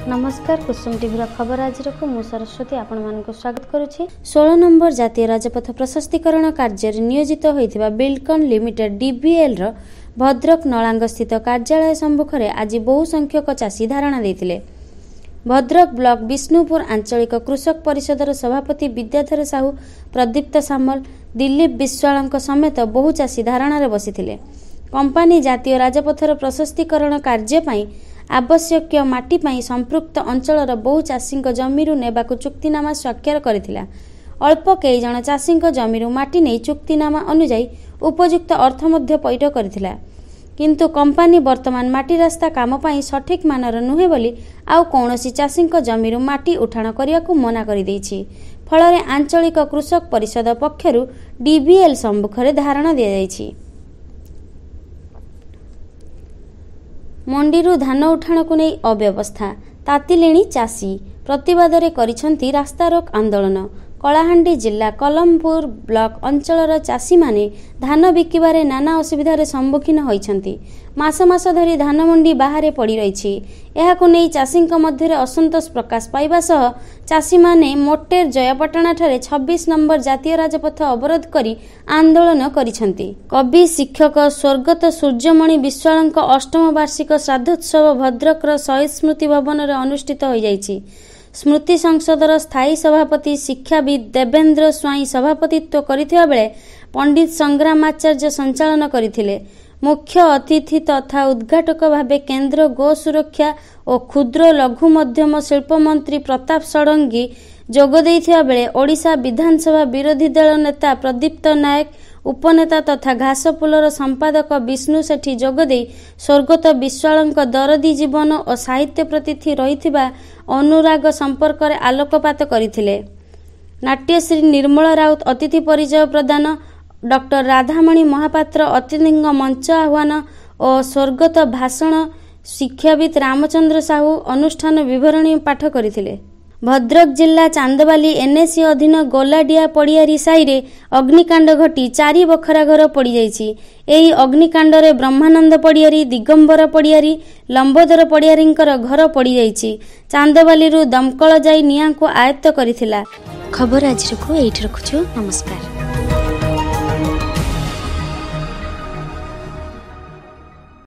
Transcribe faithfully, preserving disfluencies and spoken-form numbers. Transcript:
नमस्कार कुसुम टीवी खबर आज को मु सरस्वती आपण मानक स्वागत करुछि। सोलह नंबर जातीय राजपथ प्रशस्तीकरण कार्य नियोजित होइथिबा बिल्डकन लिमिटेड डीबीएल रो भद्रक नलांग स्थित कार्यालय सम्मुख में आज बहु संख्यक चाषी धारणा देथिले। भद्रक ब्लॉक विष्णुपुर आंचलिक कृषक परिषदर सभापति विद्याधर साहू, प्रदीप्त सामल, दिलीप विश्वाल समेत बहु चाषी धारणा बसिथिले। कंपानी जातीय राजपथर प्रशस्तीकरण कार्य पई आवश्यक माटी पई संपृक्त अंचलर बहु चाषी जमीरु नेबाकु चुक्तिनामा स्वाक्षर करथिला। अल्प कई जन चाषी जमीरु माटी नहीं चुक्तिनामा अनुजाई उपयुक्त अर्थ मध्य पैठ करथिला, किंतु कंपानी वर्तमान माटी रास्ता काम पई सठिक मानर नुहे बोली आउ कौनसी चाषी जमीरु माटी उठाण करियाकु मना करि दैछि। फलरे आंचलिक कृषक परिषद पक्षरु डीबीएल सम्मुखरे धारणा दिया जाइछि। मंडीरू धान उठाण को नहीं अव्यवस्था तातिलेणी चाषी प्रतिवाद रे करिसंती रास्ता रोक आंदोलन। कलाहांडी जिला कलमपुर ब्लॉक अंचलर चाषी माने धान बिकिबारे नाना असुविधार सम्मुखीन होइछंती। मास मास धरी धान मंडी बाहर पड़ी रही एहाकु नहीं चाषी मध्य असंतोष प्रकाश पाइबा सह चाषी माने मोटेर जयपटना ठारे छब्बीस नंबर जातीय राजपथ अवरोध करी आंदोलन करिसंती। कवि शिक्षक स्वर्गत सूर्यमणि विश्वाल अष्टम वार्षिक श्राद्धोत्सव भद्रकर शहीद स्मृति भवन में अनुष्ठित हो जाइछि। स्मृति संसदर स्थायी सभापति शिक्षाविद देवेंद्र स्वाई सभापतित्व करथिबा बेले पंडित संग्राम आचार्य संचालन करथिले। मुख्य अतिथि तथा उद्घाटक भावे केंद्र गो सुरक्षा और क्षुद्र लघु मध्यम शिल्प मंत्री प्रताप षडंगी जोग देइथिबा बेले ओडिशा विधानसभा विरोधी दल नेता प्रदीप्त नायक, उपनेता तथा घासपुलर संपादक विष्णु सेठी जोगदे स्वर्गत विश्वाल दरदी जीवन और साहित्य प्रति रही अनुराग संपर्क में आलोकपात करथिले। नाट्यश्री निर्मला राउत अतिथि परिचय प्रदान, डॉक्टर राधामणि महापात्र अतिथि मंच आह्वान और स्वर्गत भाषण शिक्षाविद रामचंद्र साहू अनुष्ठान विवरणी पाठ करथिले। भद्रक जिला चांदबाली एनएसी अधीन गोलाडिया पड़ियारी साईरे अग्निकांड घटी चारि बखरा घर पड़ जाइछि। एही अग्निकांड रे ब्रह्मानंद पड़ियारी, दिगंबर पड़ियारी, लंबोदर पड़ियारींकर घर पड़ जाइछि। चांदबाली दमकल जाई निया को आयत्त करिथिला। खबर आज को एठी रखुछु। नमस्कार।